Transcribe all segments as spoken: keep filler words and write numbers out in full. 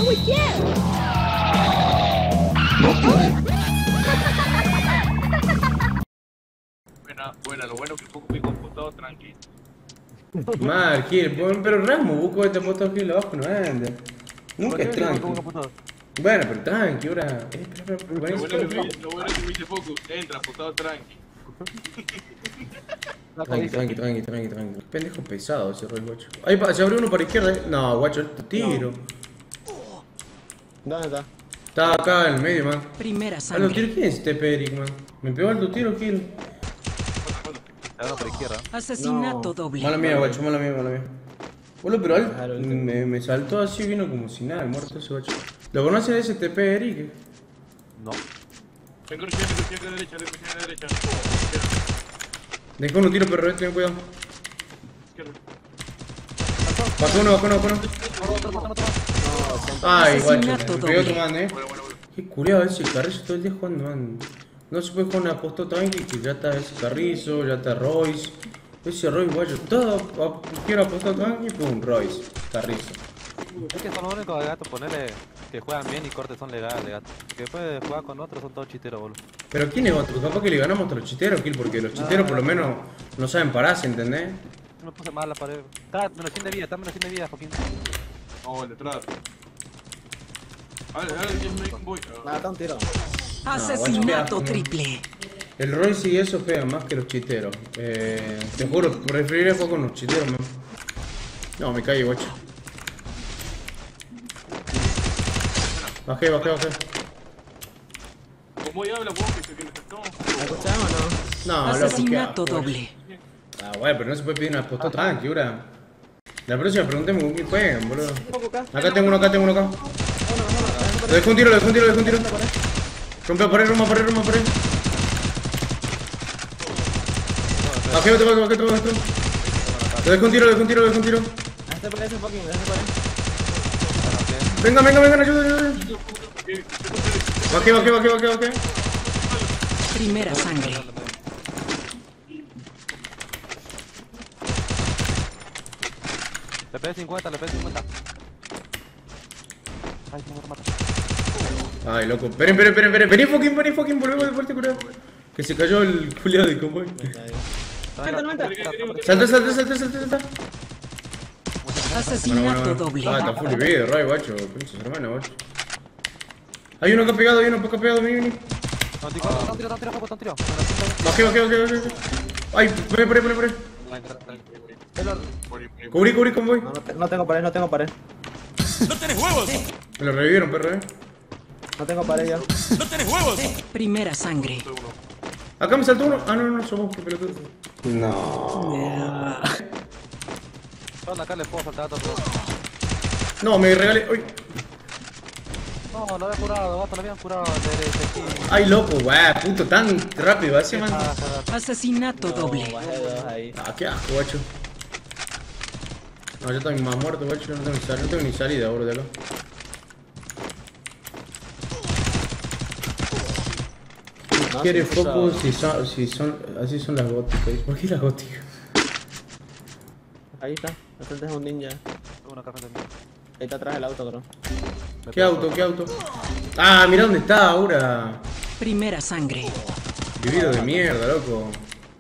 Buena, buena, lo bueno es que pongo mi computador tranqui. Mal, kill, pero Rasmus, busco este apostado kill abajo no anda. Nunca es tranqui. Bueno, pero tranqui, ahora. Eh, espera, espera, Lo bueno, espera, que espera. me, lo bueno que me dice Focus, entra, apostado tranqui. Tranqui, tranqui, tranqui, tranqui, tranqui. Pendejo pesado ese Roy, guacho. Ahí pa- se abrió uno para izquierda, eh. No, guacho, este tiro. ¿Dónde está? Está acá en el medio, man. Primera A los tiros, sangre. ¿quién es este Peric, man? Me pegó alto tiro, kill. Ahora por izquierda. Asesinato No. doble. Mala mía, guacho, mala mía, mala mía. Boludo, pero al, me, me saltó así, vino como si nada, muerto ese guacho. ¿Lo conoces ese T P, Eric? No. Vengo recién, vengo recién de derecha, vengo recién de derecha. Dejó uno tiro, perro, ten cuidado. Izquierda. Bajó uno, bajó uno, bajó uno. Ay, guacho, me Asesinato pegué otro doble. man, eh. Bueno, bueno, bueno. Qué culiado ese Carrizo todo el día jugando, man. No se puede jugar una apostó tranqui, que ya está ese Carrizo, ya está Royce. Ese Royce, guacho, todo quiero apostar tranqui, pum, Royce, Carrizo. Es que son los únicos de gato, ponerle que juegan bien y cortes son legales de gato. Que después de jugar con otros son todos chiteros, boludo. Pero ¿quién es otro? Capaz que le ganamos a los chiteros, Kill, porque los chiteros por lo menos no saben pararse, ¿entendés? No me puse mal la pared. Está menos cien de vida, está menos cien de vida, Joaquín. Vamos, detrás. A ver, a ver, ¿quién me voy? Nada, está un tiro. Asesinato guacho, triple. El Royce y eso pegan más que los chiteros. Eh, te juro, preferiría jugar con los chiteros, man. No, me caí, guacho. Bajé, bajé, bajé. ¿Cómo ya habla vos que se viene esto? ¿Me escuchamos o no? No, loco, Asesinato qué asco, doble. guacho. Ah, bueno, pero no se puede pedir una apostó tranqui, ahora. La próxima preguntemos con quién juegan, boludo. Acá tengo uno, acá tengo uno, acá. Le dejé un tiro, le dejé un tiro, le dejé un tiro. Rompe pared, rompe pared, rompe pared. Bajé, bajé, bajé, bajé, bajé. Le dejé un tiro, le dejé un tiro, le dejé un tiro. Este parece un fucking, este parece. Venga, venga, venga, ayuda, ayuda. Bajé, bajé, bajé, bajé, bajé. Primera sangre. Le pegué cincuenta, le pegué cincuenta. Ay, se me mata. Ay, loco. Esperen, esperen, esperen, esperen. Vení, fucking, vení, fucking, volvemos de fuerte curado. Que se cayó el culiado de convoy. Noventa, noventa. Salta, salta, salta, salta, salta. Asesinato doble. Ah, está full video, Ray, guacho. Pinches hermanos, guacho. Hay uno acá pegado, hay uno acá pegado, vení, vení. No, tiro, no, tiro, no, tiro, no, tiro. Bajé, bajé, bajé, bajé. Ay, poné, poné, poné, poné. Cubrí, cubrí, convoy. No, no, te- no tengo pared, no tengo pared. Me lo revivieron, perro, eh. No tengo pared ya. Primera sangre. Acá me saltó uno. Ah, no, no, somos que pelotudo. No. Son acá, le puedo saltar a otro. No, me regalé. Uy. No, lo había curado, gato, lo habían curado de derecha aquí. Ay, loco, guau, puto, tan rápido, así, man. Ah, gato. Asesinato doble. Bajé dos ahí. Ah, qué asco, guacho. No, yo estoy más muerto, guacho. Yo no tengo ni salida, no tengo ni salida, boludo. No, Quiere sí, focus si son, si son, así son las góticas. ¿Por qué las góticas? Ahí está. Al frente es un ninja. Tengo una caja también. Ahí está atrás el auto, creo. ¿Qué auto? ¿Qué auto? Ah, mira dónde está ahora. Primera sangre. Vivido de mierda, loco.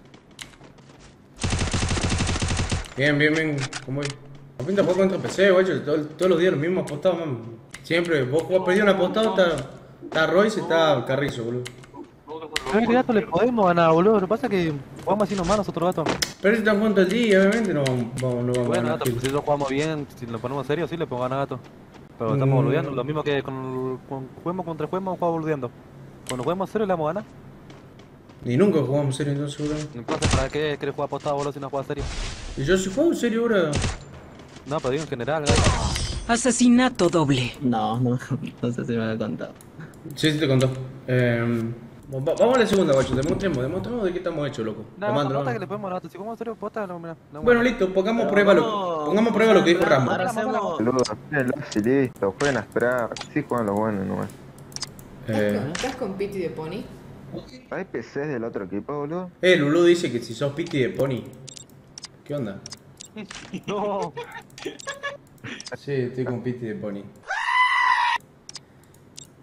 Bien, bien, bien. ¿Cómo voy? No pinta jugar contra P C, guacho. Todo- Todos los días los mismos apostados, man. Siempre, vos jugás perdido un apostado, está, está Royce y está Carrizo, boludo. A ver, gato, le podemos ganar, boludo. Lo que pasa es que jugamos así nomás nosotros, gato. Pero si están jugando el día, obviamente no vamos, vamos, no vamos a Bueno, ganar. gato, pues si nosotros jugamos bien, si lo ponemos serio, sí le podemos ganar, gato. Pero estamos Mm. boludeando, lo mismo que con, con juguemos contra juguemos, jugamos boludeando. Cuando juguemos serio le vamos a ganar. Ni nunca jugamos serio entonces, boludo. Entonces, ¿para qué querés jugar apostado, boludo, si no juegas serio? Y yo si juego serio ahora. No, pero digo en general, gato. Asesinato doble. No, no. No sé si me había contado. Sí, sí te contó. Eh, va- vamos a la segunda, guacho. Demostremos, demostremos de qué estamos hechos, loco. No, Comando, no, ¿no? que le podemos ganar, si jugamos serio, aposta, no, mira. No, Bueno, listo, pongamos Pero prueba lo, vamos- pongamos prueba lo que dijo Rambo. Ahora hacemos. Saludos, jueguenlo y listo, jueguen a esperar. Sí juegan los buenos nomás. Eh, ¿Estás con Pity de Pony? ¿Hay P Cs del otro equipo, boludo? eh, Lulu dice que si sos Pity de Pony. ¿Qué onda? no. Sí, estoy con Pity de Pony.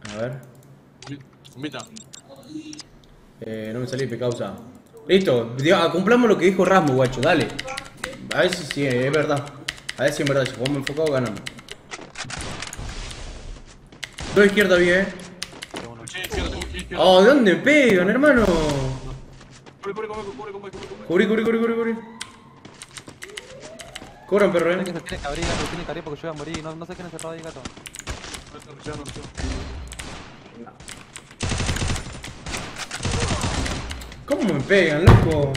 A ver. Invita. Eh, no me salí, causa. Listo, Dios, cumplamos lo que dijo Rasmus, guacho, dale. A ver si sí, es verdad. A ver si es verdad, si jugamos enfocado ganamos. Dos izquierda bien, eh. Che, izquierda, izquierda. Oh, ¿de dónde me pegan, hermano? Corre, corre, corre, corre, corre, corre, corre. Cubrí, cubrí, cubrí, cubrí, cubrí. Cobran, perro, Tiene eh. que se tiene que abrir, gato, tiene que abrir porque yo voy a morir. No, no sé quién es cerrado ahí, gato. Ya no sé. ¿Cómo me pegan, loco?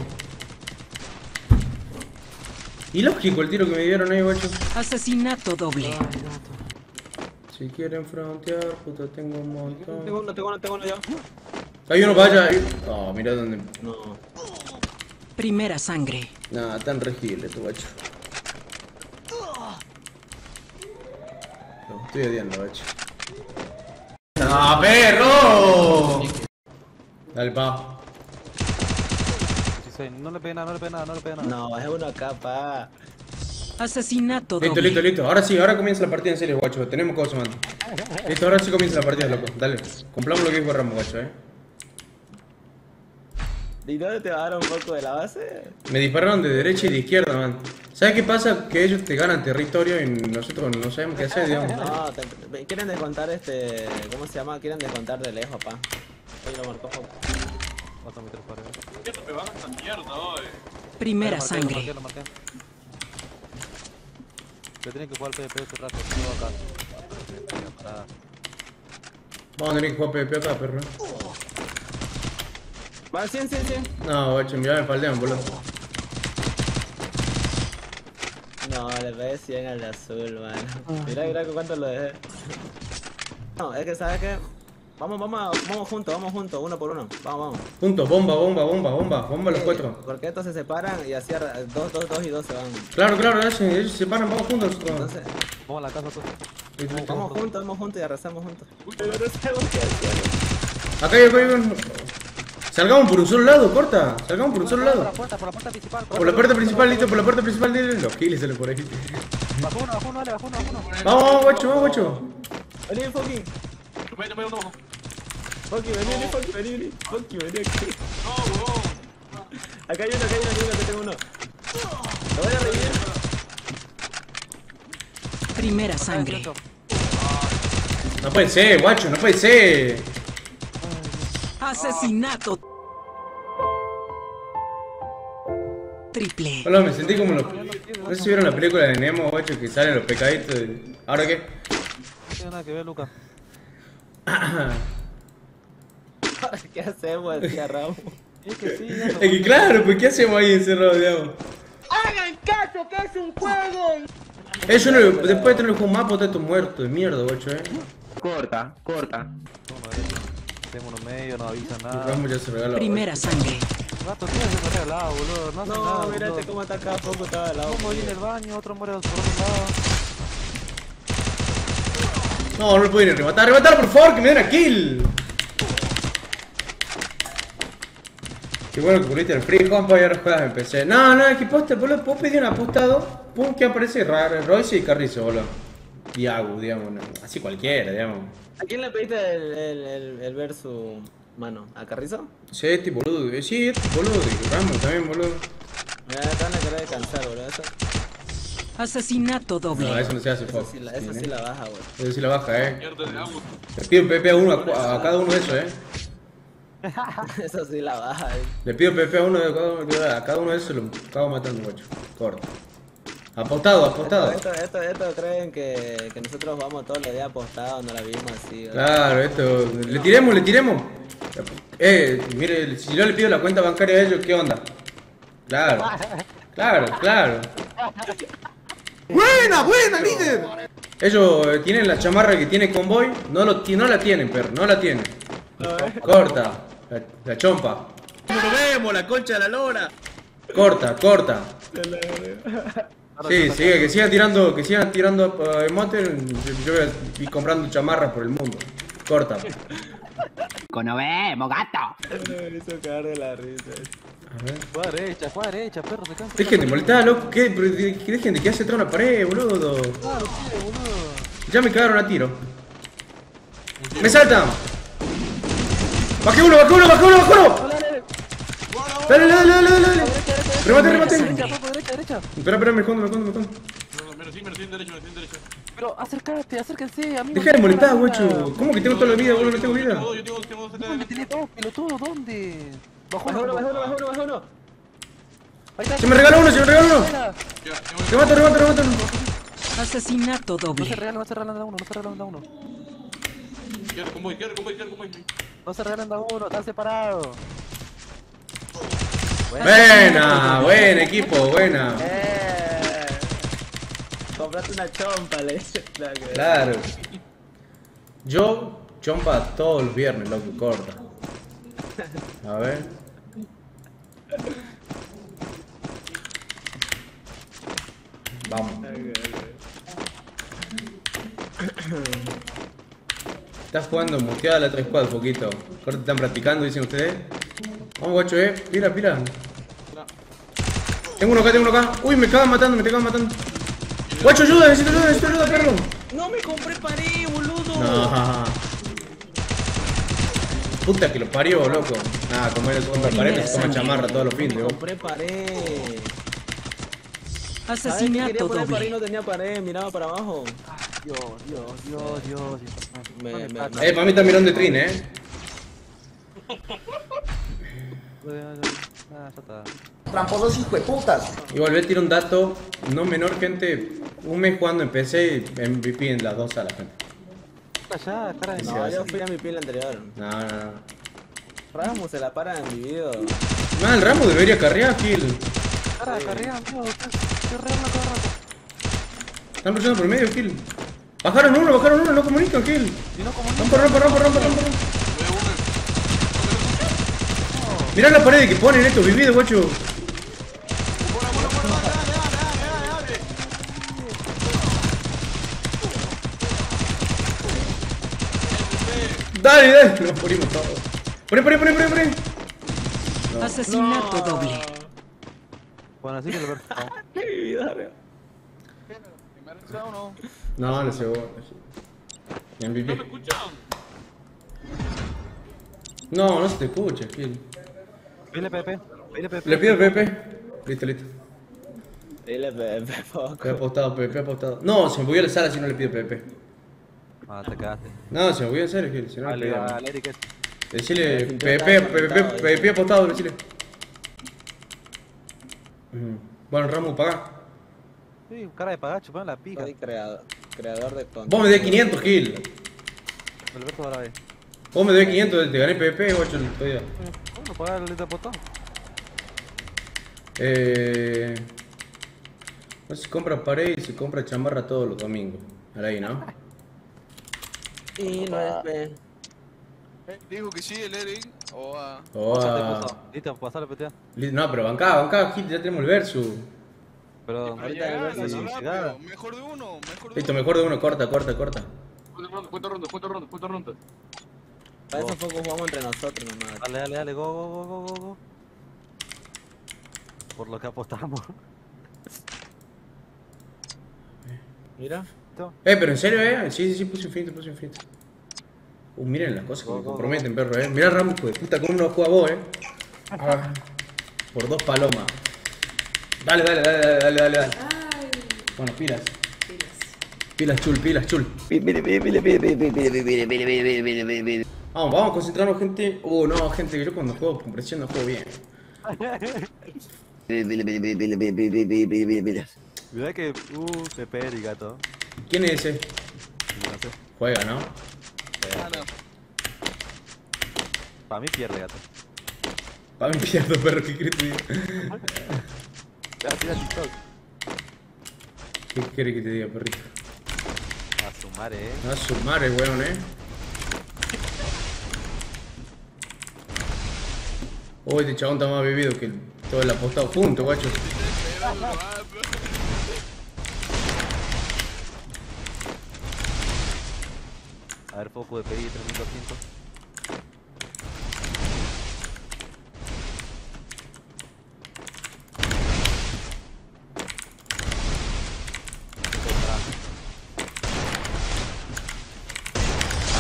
Ilógico el tiro que me dieron ahí, guacho. Asesinato doble. Si quieren frontear, puta, tengo un montón. Tengo uno, tengo uno, tengo uno yo. Hay uno, vaya. Oh, mira dónde. No. Primera sangre. Nah, tan regible tu guacho. Lo estoy odiando, guacho. ¡No, perro! Dale, pa. dieciséis. No le pegué nada, no le pegué nada, no le pegué nada. No, es uno acá, pa. Asesinato Listo, doble. listo, listo. Ahora sí, ahora comienza la partida en serio, guacho. Tenemos cosas, man. Listo, ahora sí comienza la partida, loco. Dale. Cumplamos lo que dijo Ramos, guacho, eh. ¿Y dónde te bajaron un poco de la base? Me dispararon de derecha y de izquierda, man. ¿Sabes qué pasa? Que ellos te ganan territorio y nosotros no sabemos qué hacer, digamos. No, te, te- quieren descontar este. ¿Cómo se llama? Quieren descontar de lejos, pa. Ahí lo marcó. Otro mi tres pares. ¿Por qué me bajan esta mierda hoy? Primera Lo marqué, sangre. Lo marqué, lo marqué. Yo tenía que jugar P V P este rato, estuvo acá. Para... Vamos a tener que jugar P V P acá, perro. Va, cien, cien, cien. No, guacho, mirá, me faldean, boludo. No, le pegué cien al de azul, man. Mirá, mirá con cuánto lo dejé. No, es que sabes que. Vamos, vamos, vamos juntos, vamos juntos, uno por uno. Vamos, vamos. Juntos, bomba, bomba, bomba, bomba, bomba los Sí, cuatro. Porque estos se separan y así arra- dos, dos, dos y dos se van. Claro, claro, ellos, ellos se paran, vamos juntos nosotros. Entonces, Vamos a la casa, tú. Listo, listo. vamos juntos, vamos juntos y arrasamos juntos. Pero no sabemos qué hacer. Acá hay, acá hay un... Salgamos por un solo lado, corta. Salgamos por un solo Por lado. la puerta, por la puerta principal. Por la puerta principal, listo, por la puerta principal, listo. Los kills salen por ahí. Bajó uno, bajó uno, dale, bajó uno, bajó uno. Vamos, vamos, guacho, vamos, guacho. Vení, Foki. Vete, vete, vete. Foki, vení, vení, Foki, vení, vení. Foki, vení aquí. No, huevón. Acá hay uno, acá hay uno, acá hay uno, acá tengo uno. Lo voy a revivir. Primera sangre. No puede ser, guacho, no puede ser. Asesinato triple. Hola, me sentí como los... No sé si vieron la película de Nemo, guacho, que salen los pecaditos. y- ¿Ahora qué? No tiene nada que ver, Lucas. ¿Qué hacemos? Decía Ramos. Es que sí, ya Es que claro, pues ¿qué hacemos ahí encerrados, digamos? ¡Hagan caso que es un juego! Eso no, después de tener el juego más potente muerto de mierda, guacho, eh. Corta, corta. uno derecho. Tengo uno medio, no avisa nada. Ramos ya se regala. Primera sangre. Gato, tienes que correr al lado, boludo. No hace No, nada, mírate boludo. cómo está acá, Foco estaba al lado. Uno muere en el baño, otro muere por otro lado. No, no lo puedo ir a rematar. ¡Rematar, por favor! ¡Que me den a kill! Qué bueno que puliste el free compa y ahora juegas en P C. No, no, es que poste, boludo. Vos pedí un apostado. Pum, que aparece raro. Royce y Carrizo, boludo. Y Agu, digamos. no, Así cualquiera, digamos. ¿A quién le pediste el, el, el, el versus, mano? ¿A Carrizo? Sí, este boludo. eh, Sí, este boludo. Y Ramos también, boludo. Mira, te van a querer descansar, boludo. Eso, Asesinato No, doble. eso no se hace, eso, fuck. sí, la, eso sí la baja, boludo. Eso sí la baja, eh. Mierda de agua. Le pido P P a uno a, cu- a cada uno de esos, eh. Eso sí la baja, eh. Le pido P P a uno de cada uno, a cada uno de esos lo acabo matando, guacho. Corta. Apostado, apostado. Esto, esto, esto creen que, que nosotros vamos todos los días apostados, no la vimos así, ¿verdad? Claro, esto. Le tiremos, le tiremos. Eh, mire, si yo le pido la cuenta bancaria a ellos, ¿qué onda? Claro. Claro, claro. ¡Buena, buena, líder! Ellos eh, tienen la chamarra que tiene convoy. No, lo, ti- no la tienen, perro, no la tienen. Corta. La, la chompa. ¡Lo vemos, la concha de la lora! Corta, corta. Sí, sigue, que sigan tirando, que sigan tirando uh, emotes, yo, yo voy a ir comprando chamarras por el mundo. Corta. ¡Nos vemos, gato! Me hizo cagar de la risa. A ver. Juega derecha, juega derecha, perro, se cansa. Dejen de molestar, loco, ¿qué? Pero de- que dejen de quedarse atrás de una pared, boludo. Claro, sí, boludo. Ya me cagaron a tiro. Me saltan. Bajé uno, bajé uno, bajé uno, bajé uno. Dale, dale, dale, dale, dale. Remate, remate. Derecha, abajo, derecha, derecha. Espera, espera, me escondo, me escondo, me escondo. No, menos sí, menos sí, derecho, menos sí, derecho. Pero acércate, acérquense, amigo. Deja de molestar, guacho. ¿Cómo que tengo toda la vida, boludo? No tengo vida. Yo tengo, tengo dos acá. ¿Dónde tenés dos, pelotudo? ¿Dónde? Bajó Baja uno, uno, baja uno, baja uno, baja uno. Ahí está. Se me regaló uno, se me regaló uno. Ya, tengo que- Remato, remato, remato. Asesinato No se doble. regalan, no se regalan de a uno, no se regalan de a uno. Izquierda, convoy, izquierda, convoy, izquierda, convoy. No se regalan de a uno, están separados. Buena, buen equipo, buena. Eh. Compraste una chompa, le dice. Claro que- Claro. Yo chompa todos los viernes, loco, corta. A ver. Vamos. Estás jugando muteada la tres squad, poquito. Corte, están practicando, dicen ustedes. Vamos, guacho, eh. Pila, pila. Tengo uno acá, tengo uno acá. Uy, me acaban matando, me acaban matando. Guacho, ayuda, necesito ayuda, necesito ayuda, perro. No me compré pared, boludo. No. Puta que lo parió, loco. Nada, como él se compra pared, se toma chamarra todos los fines, Me vos. compré pared. ¿Sabes que Asesinato quería poner pared y doble. no tenía pared? Miraba para abajo. Dios, Dios, Dios, Dios. Me, me, me- Eh, para mí está mirando de trin, eh. Ah, ya está. Tramposos hijueputas. Igual voy a tirar un dato no menor, gente. Un mes jugando en P C y M V P en las dos salas, gente. Allá, cara de No, yo fui a mi pila anterior. No, no, no. Ramos se la para en mi video. Nada, el Ramo debería carrear, Gil. cara de carrera, amigo. Qué regalan cada rato. Están luchando por el medio, Gil. Bajaron uno, bajaron uno, no comunican, Gil. Si no, como Rompa, rompa, rompa, rompa, rompa. Mirá la pared que ponen estos vividos, guacho. Dale, dale, nos morimos todos. Poné, poné, poné, poné, poné. Asesinato doble. Bueno, así que lo veo. No, no se va. M V No me P. escuchan. No, no se te escucha, Gil. Pile Pepe, pile Pepe. Le pido el P P. Listo, listo. Dile, Pepe, poco. P P apostado, P P apostado. No, se me voy a la sala si no le pido P P. Ah, te cagaste. No, se me voy a hacer, Gil, si no le Dale, pido. dale, Eric. Decile P P, P P, P P apostado, decile. Ujú. Bueno, Ramos, paga. Sí, cara de pagar, chupando la pija. Soy creador, creador de contenido. Vos me debes quinientos, Gil. Alberto ahora ve. Vos me debes quinientos, te gané P P, guacho, el otro día. Bueno, pagar el depósito. Eh... No se compra pared y se compra chamarra todos los domingos. Ahora ahí, ¿no? Y no es P. Dijo que sí, el Eric. O a. Oh, ah. Listo, pasar la P T A. Li- No, pero bancá, bancá, Gil, ya tenemos el verso. Pero A Ahorita llegar, el verso, más sí. rápido. Mejor de uno, mejor de Listo, uno. mejor de uno, corta, corta, corta. Cuenta ronda, cuenta ronda, cuenta ronda, cuenta ronda. Para eso poco jugamos entre nosotros nomás. dale, dale, dale, go, go, go, go, go, go. Por lo que apostamos. Mira. Eh, pero en serio, eh. Sí, sí, sí, puse infinito, puse infinito. Uh, miren las cosas que me comprometen, perro, eh. Mirá, Ramos, hijo de puta, cómo no juega vos, eh. Ah, por dos palomas. Dale, dale, dale, dale, dale, dale, dale. Bueno, pilas. Pilas, chul, pilas, chul. Vamos, vamos a concentrarnos, gente. Uh, no, gente, que yo cuando juego con presión no juego bien. Mirá que, uh, Pepe, Eric, gato. ¿Quién es ese? No sé. Juega, ¿no? Ah, no. Para mí pierde, gato. Pa' mí pierdo, perro, ¿qué crees que te diga? Así era TikTok. ¿Qué querés que te diga, perrito? A sumar, eh. No, su madre, weón, eh. Uy, este chabón está más bebido que el- todo el apostado junto, guacho. A ver, foco de P I tres mil doscientos.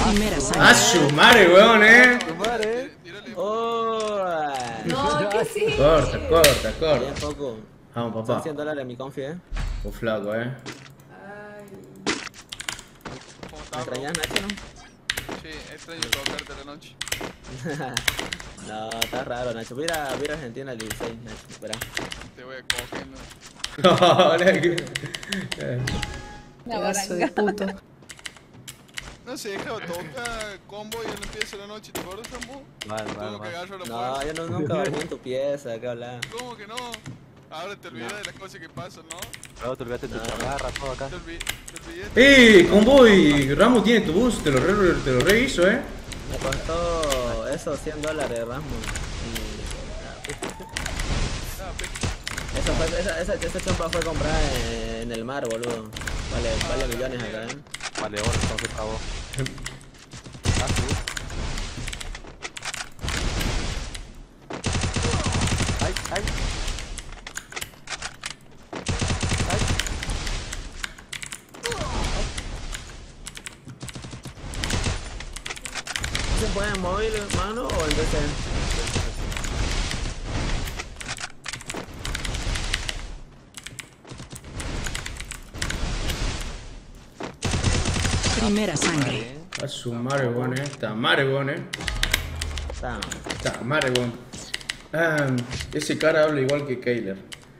Primera sangre. ¡A su madre, weón, eh! Madre. Tírale. ¡Oh! No, que sí. Corta, corta, Bien corta. poco. Vamos, Son papá. cien dólares mi confi, eh. Oh, flaco, eh. Ay. ¿Cómo ¿Me estás, bro? extrañas, Nacho, no? Sí, extraño tocarte la noche. No, está raro, Nacho. Voy a ir a, voy a ir a Argentina el dieciséis, Nacho. Espera. Te voy a coger, ¿no? Hola, que- eh. Pedazo de puto. No sé, deja toca combo y él empieza la noche, ¿te acuerdas, Sambo? Vale, vale, Como que vale. agarro la No, puerta. yo no, nunca dormí en tu pieza, ¿qué hablas? ¿Cómo que no? Ahora te olvidas de las cosas que pasan, ¿no? Luego te olvidaste de tu chamarra, todo acá. Te olvi- te olvidaste. ¡Eh! Convoy, Ramos tiene tu bus, te lo, re, te lo reviso, eh. Me costó eso cien dólares, Rasmus. Ah, pe- Y eso fue, esa, esa, esa chompa fue comprada en, en el mar, boludo. Vale, vale millones acá, eh. Vale, ahora entonces a vos. Ah, sí. Ay, ay. ¿Se puede en móvil, mano, o en P C? Primera sangre. A su madre, weón, eh. Está madre, weón, eh. Está. Está madre, weón. Ah, ese cara habla igual que Kayler.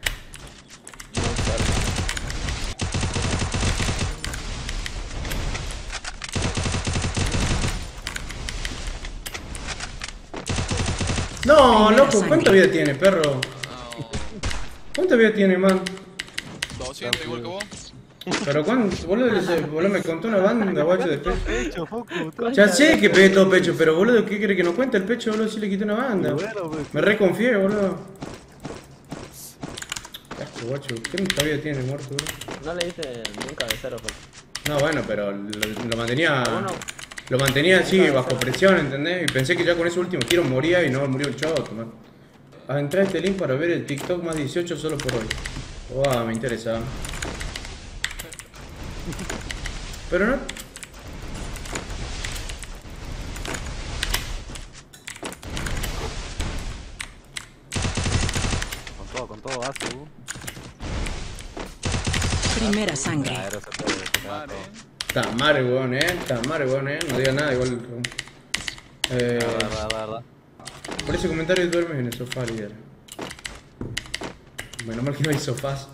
No, Primera loco, ¿cuánta sangre. vida tiene, perro? No, ¿Cuánta vida tiene, man? doscientos igual que vos. Pero cuánto, boludo, ese- boludo, me contó una banda, guacho, de pecho. Pecho, Focu. todo. Ya sé que pegué todo pecho, pero boludo, ¿qué quiere que no cuente el pecho, boludo? Si le quité una banda. Bueno, pues. Me reconfié, boludo. Qué asco, guacho, ¿qué tanta vida tiene muerto, boludo? No le diste nunca de cero, Foco. No, bueno, pero lo, lo mantenía. Uno. Lo mantenía así, bajo presión, ¿entendés? Y pensé que ya con ese último tiro moría y no murió el choto, man. A entrar a este link para ver el TikTok más dieciocho solo por hoy. Wow, me interesa. Pero no. Con todo, con todo, Asu. Primera sangre. Claro, se puede, se puede Madre. todo. Está madre, weón, eh. Está madre, weón, eh. No diga nada, igual. Eh, La verdad, la verdad. por ese comentario duermes en el sofá, líder. Menos mal que no hay sofás.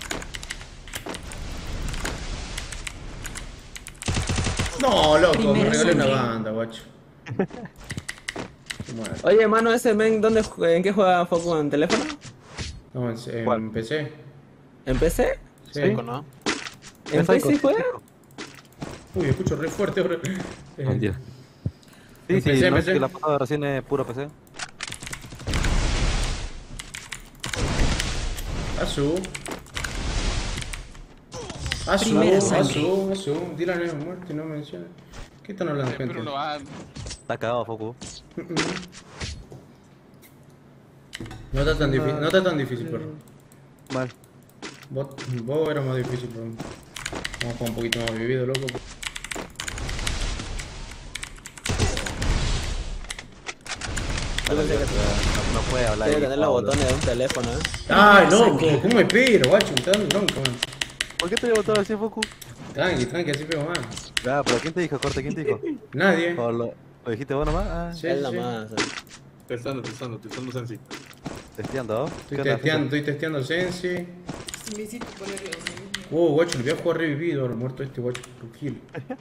No, loco, me Primera regalé una sangre. banda, guacho. Bueno, Oye, mano, ese men, ¿dónde, ju- ¿en qué juega Foco? ¿En teléfono? no, en, en ¿Cuál? P C. ¿En P C? Sí. Psycho, ¿no? ¿En Es P Psycho, C juega? Uy, escucho re fuerte ahora. Eh, Mentira. Sí, En sí, P C, no P es C. que la foto de recién es puro P C. Azu. Azu, Primera sangre. Azu, Azu. Dylan es muerto y no menciona. ¿Qué están hablando, Pero gente? no van. Está cagado, Focu. No está tan difícil, no está tan difícil, perro. Mal. Vos, vos era más difícil, pero vamos a jugar un poquito más vivido, loco. Yo pensé que No, no puede hablar. tenía que ahí, tener los Pablo. botones de un teléfono, ¿eh? Ay, loco, sangre. ¿cómo me pego, guacho? Me está dando bronca, man. ¿Por qué te llevo todo así, Focu? Tranqui, tranqui, así pego más. Ah, pero ¿quién te dijo, corte? ¿Quién te dijo? Nadie. ¿O lo, lo dijiste vos nomás? Ah, Sí, Él sí. nomás. ¿eh? Testando, testando, testando Sensi. testeando, ¿no? Estoy testeando, estoy testeando Sensi. Me hiciste ponerlo. Oh, guacho, le voy a jugar revivido ahora, muerto este guacho, tranquilo.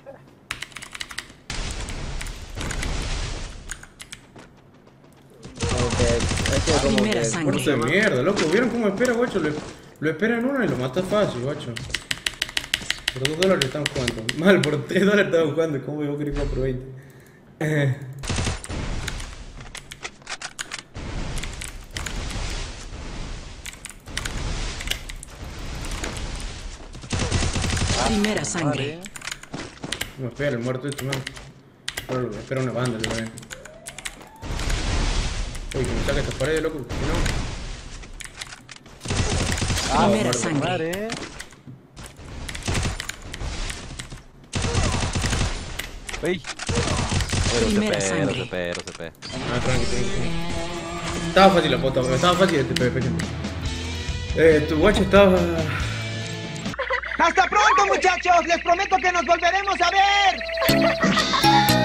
Como que, es que como Primera que- sangre. Muerto de mierda, loco, ¿vieron cómo espera, guacho? Lo, lo espera en una y lo mata fácil, guacho. Por dos dólares están jugando. Mal, por tres dólares estaban jugando, ¿cómo vos querés jugar por veinte? Eh. Primera sangre. No espera el muerto este, man. Ahora lo espera una banda, le ven. Uy, que me saca estas paredes, loco, que no. Primera sangre. Madre. ¡Ey! Primera R C P, sangre. R C P, R C P. Ah, tranqui, tranqui. Estaba fácil la posta, bro. Estaba fácil este P V P, gente. Eh, tu guacho estaba... ¡Hasta pronto, muchachos! ¡Les prometo que nos volveremos a ver!